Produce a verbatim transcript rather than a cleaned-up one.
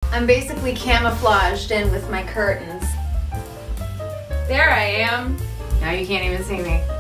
I'm basically camouflaged in with my curtains. There I am. Now you can't even see me.